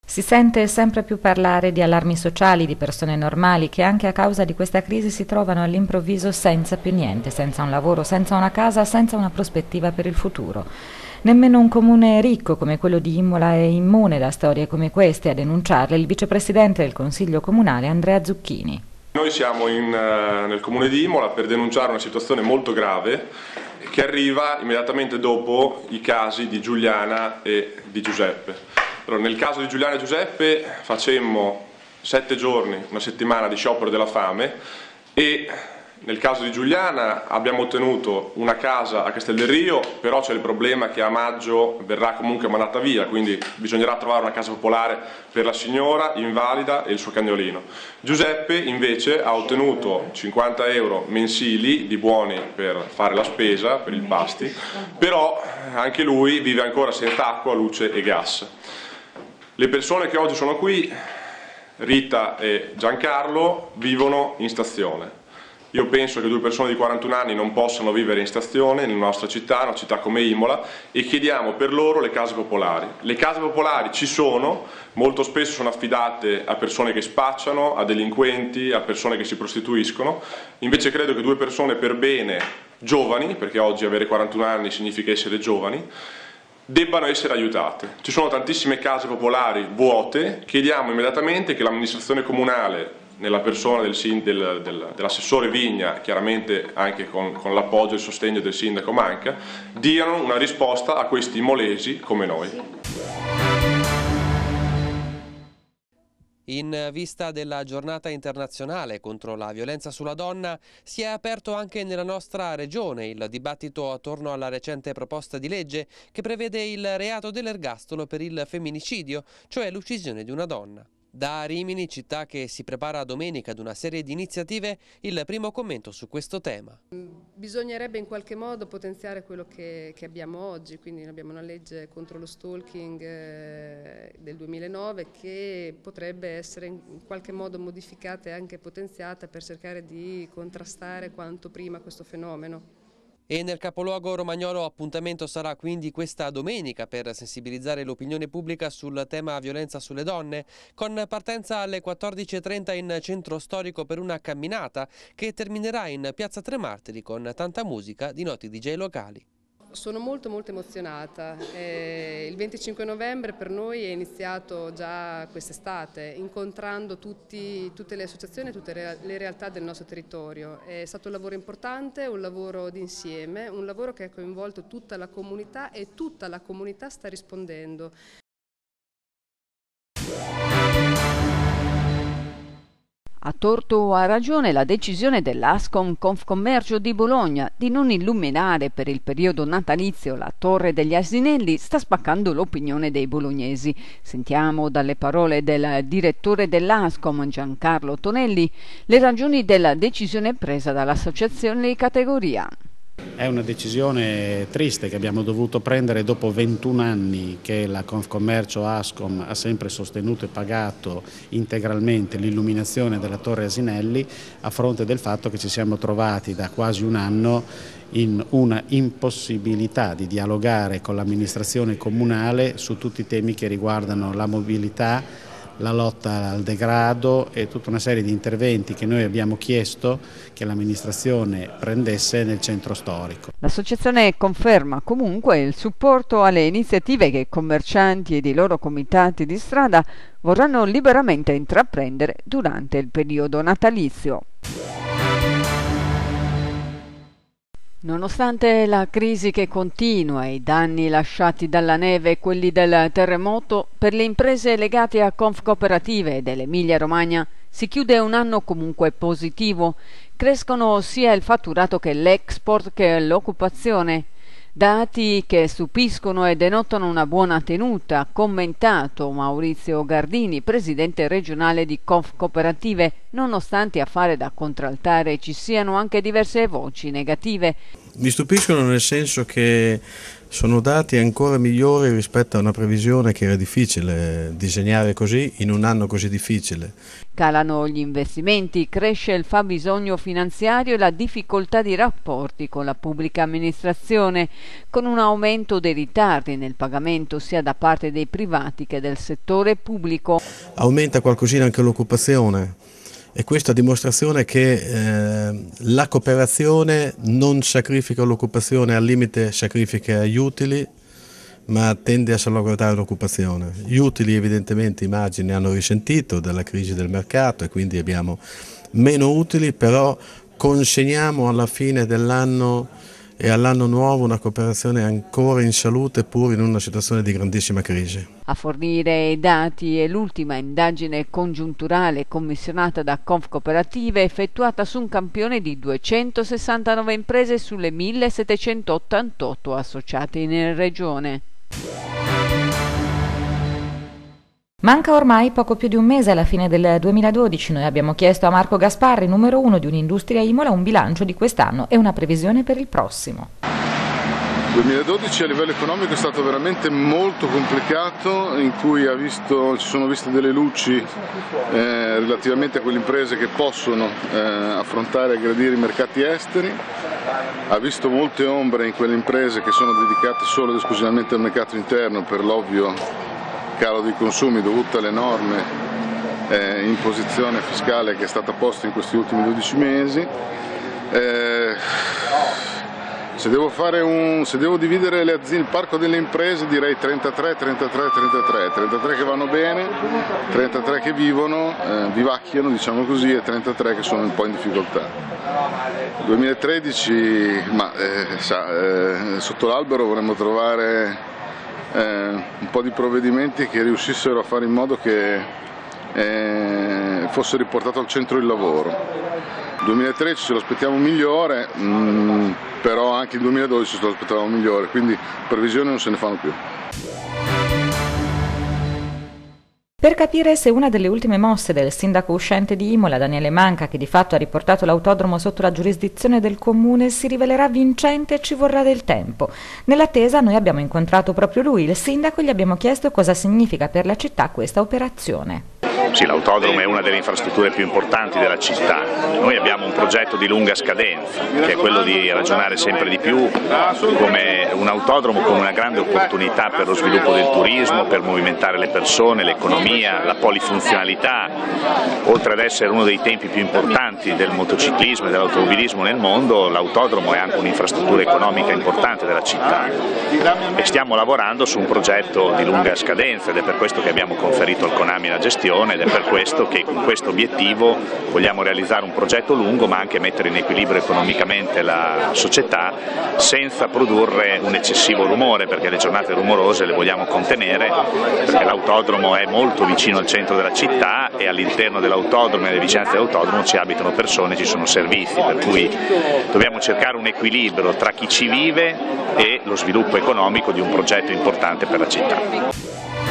Si sente sempre più parlare di allarmi sociali, di persone normali che anche a causa di questa crisi si trovano all'improvviso senza più niente, senza un lavoro, senza una casa, senza una prospettiva per il futuro. Nemmeno un comune ricco come quello di Imola è immune da storie come queste. A denunciarle il vicepresidente del Consiglio Comunale Andrea Zucchini. Noi siamo nel comune di Imola per denunciare una situazione molto grave che arriva immediatamente dopo i casi di Giuliana e di Giuseppe. Allora, nel caso di Giuliana e Giuseppe facemmo 7 giorni, una settimana di sciopero della fame e nel caso di Giuliana abbiamo ottenuto una casa a Castel del Rio, però c'è il problema che a maggio verrà comunque mandata via, quindi bisognerà trovare una casa popolare per la signora invalida e il suo cagnolino. Giuseppe invece ha ottenuto 50 euro mensili di buoni per fare la spesa, per il pasti, però anche lui vive ancora senza acqua, luce e gas. Le persone che oggi sono qui, Rita e Giancarlo, vivono in stazione. Io penso che 2 persone di 41 anni non possano vivere in stazione nella nostra città, una città come Imola, e chiediamo per loro le case popolari. Le case popolari ci sono, molto spesso sono affidate a persone che spacciano, a delinquenti, a persone che si prostituiscono. Invece credo che 2 persone per bene, giovani, perché oggi avere 41 anni significa essere giovani, debbano essere aiutate. Ci sono tantissime case popolari vuote, chiediamo immediatamente che l'amministrazione comunale, nella persona dell'assessore Vigna, chiaramente anche con l'appoggio e il sostegno del sindaco Manca, diano una risposta a questi imolesi come noi. In vista della giornata internazionale contro la violenza sulla donna, si è aperto anche nella nostra regione il dibattito attorno alla recente proposta di legge che prevede il reato dell'ergastolo per il femminicidio, cioè l'uccisione di una donna. Da Rimini, città che si prepara domenica ad una serie di iniziative, il primo commento su questo tema. Bisognerebbe in qualche modo potenziare quello che abbiamo oggi, quindi abbiamo una legge contro lo stalking del 2009 che potrebbe essere in qualche modo modificata e anche potenziata per cercare di contrastare quanto prima questo fenomeno. E nel capoluogo romagnolo appuntamento sarà quindi questa domenica per sensibilizzare l'opinione pubblica sul tema violenza sulle donne, con partenza alle 14:30 in centro storico per una camminata che terminerà in piazza Tre Martiri con tanta musica di noti DJ locali. Sono molto emozionata. Il 25 novembre per noi è iniziato già quest'estate, incontrando tutte le associazioni, tutte le realtà del nostro territorio. È stato un lavoro importante, un lavoro d'insieme, un lavoro che ha coinvolto tutta la comunità e tutta la comunità sta rispondendo. A torto o a ragione la decisione dell'Ascom Confcommercio di Bologna di non illuminare per il periodo natalizio la Torre degli Asinelli sta spaccando l'opinione dei bolognesi. Sentiamo dalle parole del direttore dell'Ascom Giancarlo Tonelli le ragioni della decisione presa dall'associazione di categoria. È una decisione triste che abbiamo dovuto prendere dopo 21 anni che la Confcommercio Ascom ha sempre sostenuto e pagato integralmente l'illuminazione della Torre Asinelli, a fronte del fatto che ci siamo trovati da quasi un anno in una impossibilità di dialogare con l'amministrazione comunale su tutti i temi che riguardano la mobilità, la lotta al degrado e tutta una serie di interventi che noi abbiamo chiesto che l'amministrazione prendesse nel centro storico. L'associazione conferma comunque il supporto alle iniziative che commercianti ed i loro comitati di strada vorranno liberamente intraprendere durante il periodo natalizio. Nonostante la crisi che continua, i danni lasciati dalla neve e quelli del terremoto, per le imprese legate a Confcooperative dell'Emilia Romagna si chiude un anno comunque positivo. Crescono sia il fatturato che l'export che l'occupazione. Dati che stupiscono e denotano una buona tenuta, ha commentato Maurizio Gardini, presidente regionale di Confcooperative, nonostante a fare da contraltare ci siano anche diverse voci negative. Mi stupiscono nel senso che Sono dati ancora migliori rispetto a una previsione che era difficile disegnare così in un anno così difficile. Calano gli investimenti, cresce il fabbisogno finanziario e la difficoltà di rapporti con la pubblica amministrazione, con un aumento dei ritardi nel pagamento sia da parte dei privati che del settore pubblico. Aumenta qualcosina anche l'occupazione. E questa dimostrazione che la cooperazione non sacrifica l'occupazione, al limite sacrifica gli utili, ma tende a salvaguardare l'occupazione. Gli utili evidentemente, immagino, hanno risentito dalla crisi del mercato e quindi abbiamo meno utili, però consegniamo alla fine dell'anno e all'anno nuovo una cooperazione ancora in salute pur in una situazione di grandissima crisi. A fornire i dati è l'ultima indagine congiunturale commissionata da Confcooperative effettuata su un campione di 269 imprese sulle 1788 associate in regione. Manca ormai poco più di un mese alla fine del 2012. Noi abbiamo chiesto a Marco Gasparri, numero 1 di Un'Industria Imola, un bilancio di quest'anno e una previsione per il prossimo. Il 2012 a livello economico è stato veramente molto complicato, in cui ci sono viste delle luci relativamente a quelle imprese che possono affrontare e aggredire i mercati esteri, ha visto molte ombre in quelle imprese che sono dedicate solo ed esclusivamente al mercato interno per l'ovvio calo dei consumi dovuto alle norme imposizione fiscale che è stata posta in questi ultimi 12 mesi. Se devo dividere il parco delle imprese direi 33 che vanno bene, 33 che vivacchiano diciamo così, e 33 che sono un po' in difficoltà. 2013, sotto l'albero vorremmo trovare un po' di provvedimenti che riuscissero a fare in modo che fosse riportato al centro il lavoro. 2013 ce lo aspettiamo migliore, però anche il 2012 ce lo aspettavamo migliore, quindi previsioni non se ne fanno più. Per capire se una delle ultime mosse del sindaco uscente di Imola, Daniele Manca, che di fatto ha riportato l'autodromo sotto la giurisdizione del comune, si rivelerà vincente ci vorrà del tempo. Nell'attesa noi abbiamo incontrato proprio lui, il sindaco, e gli abbiamo chiesto cosa significa per la città questa operazione. Sì, l'autodromo è una delle infrastrutture più importanti della città. Noi abbiamo un progetto di lunga scadenza, che è quello di ragionare sempre di più come un autodromo, come una grande opportunità per lo sviluppo del turismo, per movimentare le persone, l'economia, la polifunzionalità. Oltre ad essere uno dei tempi più importanti del motociclismo e dell'automobilismo nel mondo, l'autodromo è anche un'infrastruttura economica importante della città. E stiamo lavorando su un progetto di lunga scadenza ed è per questo che abbiamo conferito al Conami la gestione. Ed è per questo che con questo obiettivo vogliamo realizzare un progetto lungo ma anche mettere in equilibrio economicamente la società senza produrre un eccessivo rumore, perché le giornate rumorose le vogliamo contenere, perché l'autodromo è molto vicino al centro della città e all'interno dell'autodromo e alle vicinanze dell'autodromo ci abitano persone, ci sono servizi, per cui dobbiamo cercare un equilibrio tra chi ci vive e lo sviluppo economico di un progetto importante per la città.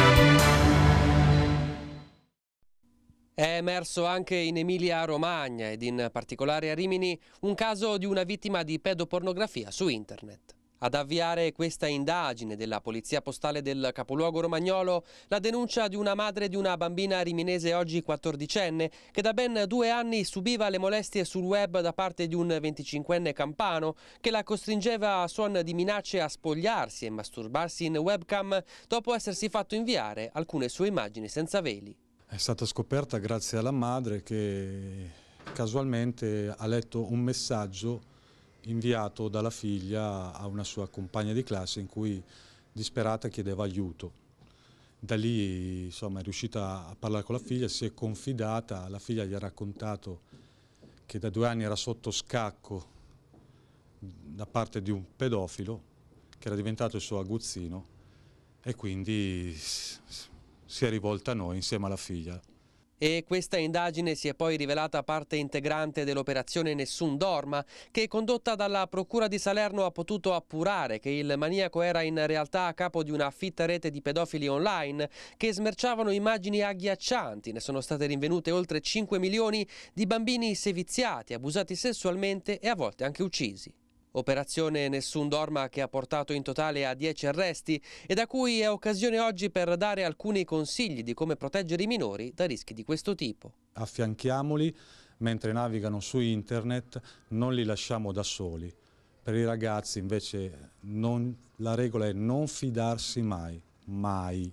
È emerso anche in Emilia-Romagna ed in particolare a Rimini un caso di una vittima di pedopornografia su internet. Ad avviare questa indagine della Polizia Postale del capoluogo romagnolo la denuncia di una madre di una bambina riminese oggi 14enne che da ben 2 anni subiva le molestie sul web da parte di un 25enne campano che la costringeva a suon di minacce a spogliarsi e masturbarsi in webcam dopo essersi fatto inviare alcune sue immagini senza veli. È stata scoperta grazie alla madre che casualmente ha letto un messaggio inviato dalla figlia a una sua compagna di classe in cui disperata chiedeva aiuto. Da lì insomma, è riuscita a parlare con la figlia, si è confidata, la figlia gli ha raccontato che da 2 anni era sotto scacco da parte di un pedofilo che era diventato il suo aguzzino e quindi si è rivolta a noi insieme alla figlia. E questa indagine si è poi rivelata parte integrante dell'operazione Nessun Dorma, che condotta dalla Procura di Salerno ha potuto appurare che il maniaco era in realtà a capo di una fitta rete di pedofili online che smerciavano immagini agghiaccianti. Ne sono state rinvenute oltre 5 milioni di bambini seviziati, abusati sessualmente e a volte anche uccisi. Operazione Nessun Dorma che ha portato in totale a 10 arresti e da cui è occasione oggi per dare alcuni consigli di come proteggere i minori da rischi di questo tipo. Affianchiamoli mentre navigano su internet, non li lasciamo da soli. Per i ragazzi invece la regola è non fidarsi mai, mai.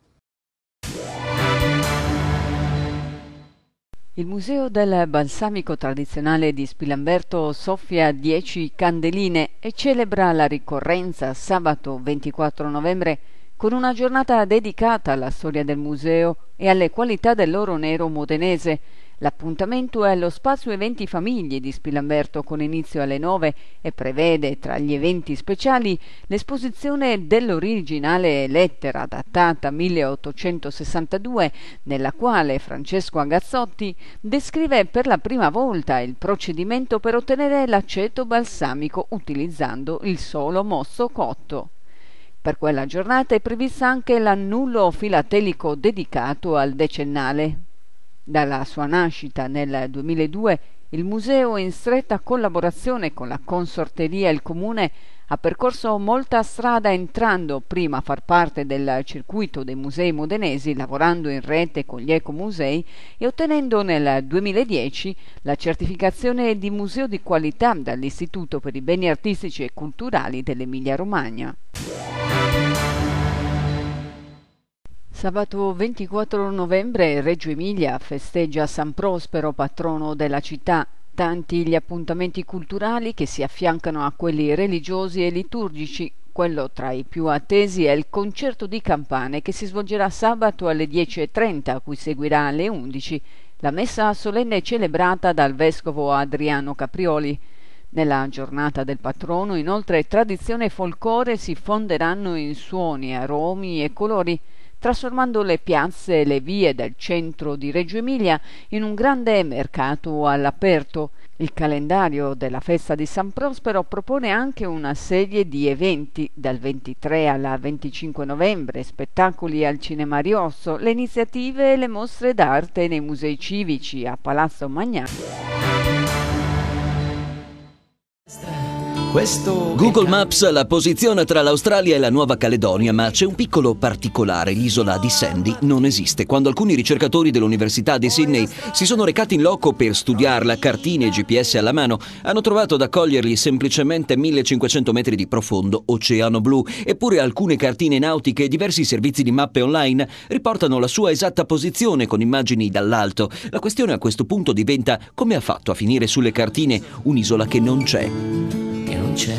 Il Museo del Balsamico tradizionale di Spilamberto soffia 10 candeline e celebra la ricorrenza sabato 24 novembre con una giornata dedicata alla storia del museo e alle qualità dell'oro nero modenese. L'appuntamento è allo spazio Eventi Famiglie di Spilamberto con inizio alle 9 e prevede tra gli eventi speciali l'esposizione dell'originale lettera datata 1862 nella quale Francesco Agazzotti descrive per la prima volta il procedimento per ottenere l'aceto balsamico utilizzando il solo mosto cotto. Per quella giornata è prevista anche l'annullo filatelico dedicato al decennale. Dalla sua nascita nel 2002, il museo, in stretta collaborazione con la Consorteria e il Comune, ha percorso molta strada entrando prima a far parte del circuito dei musei modenesi, lavorando in rete con gli ecomusei e ottenendo nel 2010 la certificazione di museo di qualità dall'Istituto per i beni artistici e culturali dell'Emilia-Romagna. Sabato 24 novembre Reggio Emilia festeggia San Prospero, patrono della città. Tanti gli appuntamenti culturali che si affiancano a quelli religiosi e liturgici. Quello tra i più attesi è il concerto di campane che si svolgerà sabato alle 10:30, a cui seguirà alle 11 la messa solenne celebrata dal vescovo Adriano Caprioli. Nella giornata del patrono, inoltre, tradizione e folklore si fonderanno in suoni, aromi e colori, trasformando le piazze e le vie del centro di Reggio Emilia in un grande mercato all'aperto. Il calendario della festa di San Prospero propone anche una serie di eventi dal 23 al 25 novembre, spettacoli al Cinema Ariosto, le iniziative e le mostre d'arte nei musei civici a Palazzo Magnano. Google Maps la posiziona tra l'Australia e la Nuova Caledonia, ma c'è un piccolo particolare: l'isola di Sandy non esiste. Quando alcuni ricercatori dell'Università di Sydney si sono recati in loco per studiarla, cartine e GPS alla mano, hanno trovato ad accoglierli semplicemente 1500 metri di profondo oceano blu. Eppure alcune cartine nautiche e diversi servizi di mappe online riportano la sua esatta posizione con immagini dall'alto. La questione a questo punto diventa: come ha fatto a finire sulle cartine un'isola che non c'è? C'è.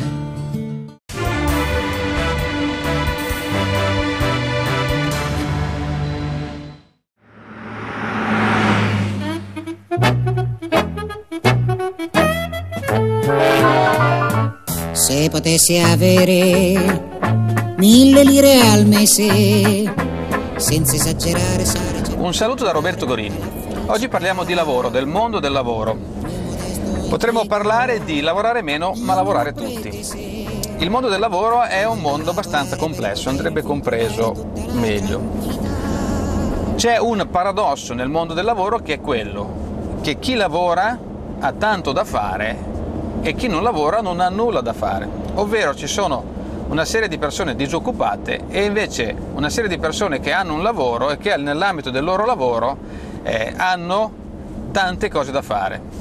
Se potessi avere 1000 lire al mese, senza esagerare, Un saluto da Roberto Gorini. Oggi parliamo di lavoro, del mondo del lavoro. Potremmo parlare di lavorare meno, ma lavorare tutti. Il mondo del lavoro è un mondo abbastanza complesso, andrebbe compreso meglio. C'è un paradosso nel mondo del lavoro che è quello che chi lavora ha tanto da fare e chi non lavora non ha nulla da fare. Ovvero ci sono una serie di persone disoccupate e invece una serie di persone che hanno un lavoro e che nell'ambito del loro lavoro hanno tante cose da fare.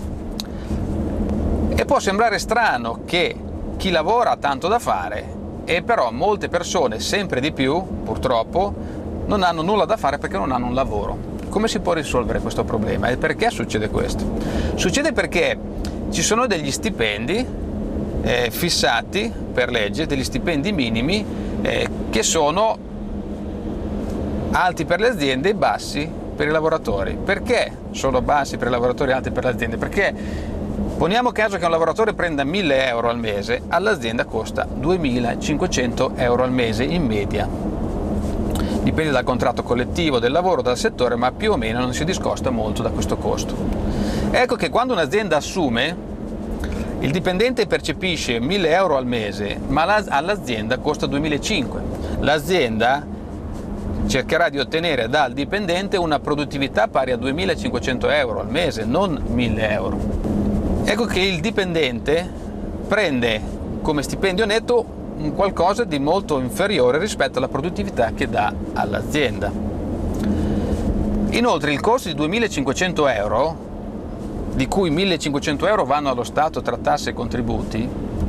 E può sembrare strano che chi lavora ha tanto da fare e però molte persone, sempre di più, purtroppo, non hanno nulla da fare perché non hanno un lavoro. Come si può risolvere questo problema e perché succede questo? Succede perché ci sono degli stipendi fissati per legge, degli stipendi minimi che sono alti per le aziende e bassi per i lavoratori. Perché sono bassi per i lavoratori e alti per le aziende? Perché poniamo caso che un lavoratore prenda 1000 euro al mese, all'azienda costa 2500 euro al mese in media. Dipende dal contratto collettivo, del lavoro, dal settore, ma più o meno non si discosta molto da questo costo. Ecco che quando un'azienda assume, il dipendente percepisce 1000 euro al mese, ma all'azienda costa 2500. L'azienda cercherà di ottenere dal dipendente una produttività pari a 2500 euro al mese, non 1000 euro. Ecco che il dipendente prende come stipendio netto un qualcosa di molto inferiore rispetto alla produttività che dà all'azienda. Inoltre il costo di 2.500 euro, di cui 1.500 euro vanno allo Stato tra tasse e contributi,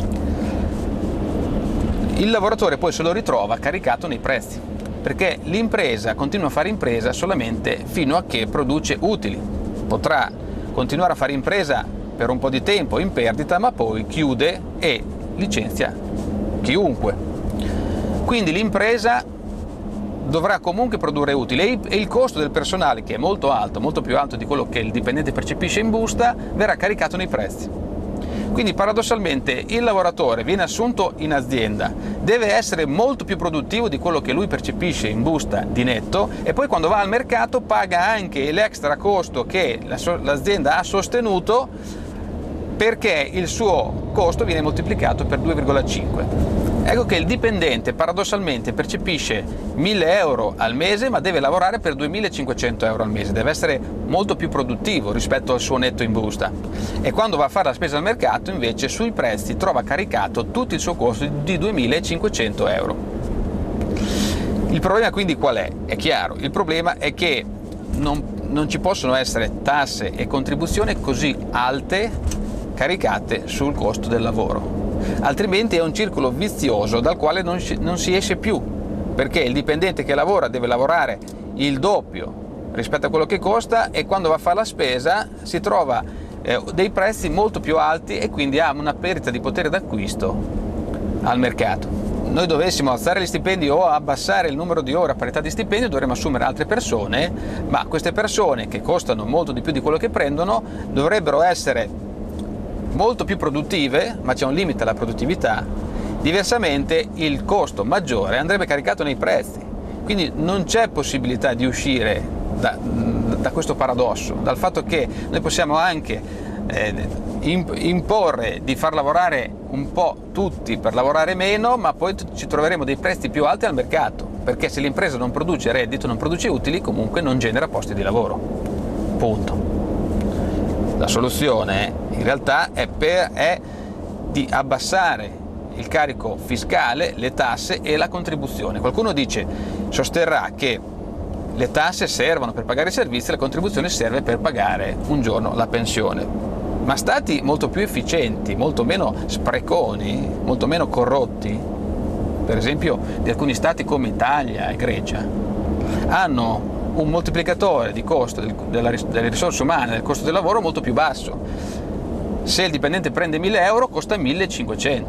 il lavoratore poi se lo ritrova caricato nei prezzi, perché l'impresa continua a fare impresa solamente fino a che produce utili. Potrà continuare a fare impresa per un po' di tempo in perdita, ma poi chiude e licenzia chiunque. Quindi l'impresa dovrà comunque produrre utili e il costo del personale, che è molto alto, molto più alto di quello che il dipendente percepisce in busta, verrà caricato nei prezzi. Quindi paradossalmente il lavoratore viene assunto in azienda, deve essere molto più produttivo di quello che lui percepisce in busta di netto, e poi quando va al mercato paga anche l'extra costo che l'azienda ha sostenuto, perché il suo costo viene moltiplicato per 2,5. Ecco che il dipendente paradossalmente percepisce 1.000 euro al mese, ma deve lavorare per 2.500 euro al mese, deve essere molto più produttivo rispetto al suo netto in busta, e quando va a fare la spesa al mercato invece sui prezzi trova caricato tutto il suo costo di 2.500 euro. Il problema quindi qual è? È chiaro, il problema è che non ci possono essere tasse e contribuzioni così alte caricate sul costo del lavoro. Altrimenti è un circolo vizioso dal quale non si esce più, perché il dipendente che lavora deve lavorare il doppio rispetto a quello che costa, e quando va a fare la spesa si trova dei prezzi molto più alti e quindi ha una perdita di potere d'acquisto al mercato. Noi dovessimo alzare gli stipendi o abbassare il numero di ore a parità di stipendio, dovremmo assumere altre persone, ma queste persone, che costano molto di più di quello che prendono, dovrebbero essere molto più produttive, ma c'è un limite alla produttività. Diversamente il costo maggiore andrebbe caricato nei prezzi, quindi non c'è possibilità di uscire da questo paradosso, dal fatto che noi possiamo anche imporre di far lavorare un po' tutti per lavorare meno, ma poi ci troveremo dei prezzi più alti al mercato, perché se l'impresa non produce reddito, non produce utili, comunque non genera posti di lavoro. Punto. La soluzione in realtà è di abbassare il carico fiscale, le tasse e la contribuzione. Qualcuno sosterrà che le tasse servono per pagare i servizi, la contribuzione serve per pagare un giorno la pensione. Ma stati molto più efficienti, molto meno spreconi, molto meno corrotti, per esempio di alcuni stati come Italia e Grecia, hanno un moltiplicatore di costo delle risorse umane, del costo del lavoro molto più basso. Se il dipendente prende 1.000 euro costa 1.500.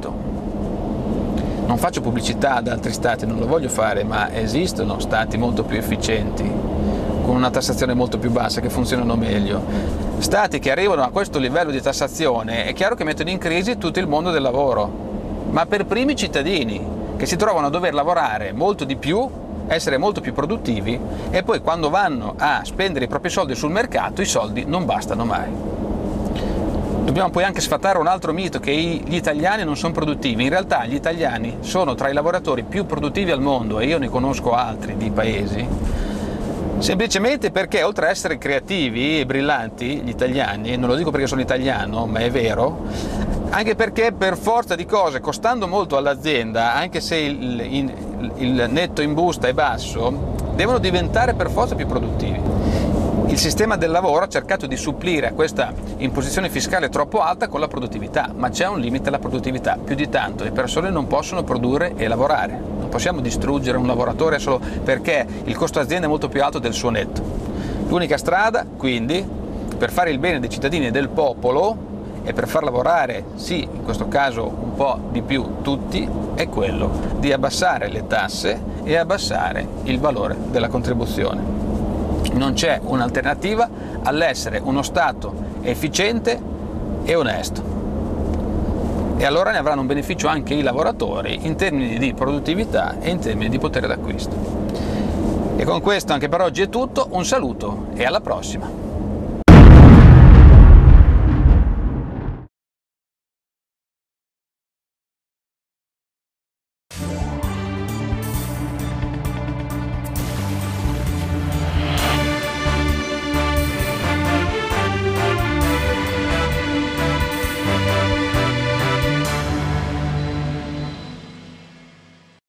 Non faccio pubblicità ad altri stati, non lo voglio fare, ma esistono stati molto più efficienti, con una tassazione molto più bassa, che funzionano meglio. Stati che arrivano a questo livello di tassazione è chiaro che mettono in crisi tutto il mondo del lavoro, ma per primi i cittadini, che si trovano a dover lavorare molto di più, essere molto più produttivi, e poi quando vanno a spendere i propri soldi sul mercato i soldi non bastano mai. Dobbiamo poi anche sfatare un altro mito, che gli italiani non sono produttivi. In realtà gli italiani sono tra i lavoratori più produttivi al mondo, e io ne conosco altri di paesi, semplicemente perché oltre a essere creativi e brillanti gli italiani, non lo dico perché sono italiano ma è vero, anche perché per forza di cose, costando molto all'azienda, anche se il netto in busta è basso, devono diventare per forza più produttivi. Il sistema del lavoro ha cercato di supplire a questa imposizione fiscale troppo alta con la produttività, ma c'è un limite alla produttività. Più di tanto le persone non possono produrre e lavorare. Non possiamo distruggere un lavoratore solo perché il costo azienda è molto più alto del suo netto. L'unica strada, quindi, per fare il bene dei cittadini e del popolo, e per far lavorare, sì, in questo caso un po' di più tutti, è quello di abbassare le tasse e abbassare il valore della contribuzione. Non c'è un'alternativa all'essere uno Stato efficiente e onesto. E allora ne avranno un beneficio anche i lavoratori in termini di produttività e in termini di potere d'acquisto. E con questo anche per oggi è tutto, un saluto e alla prossima!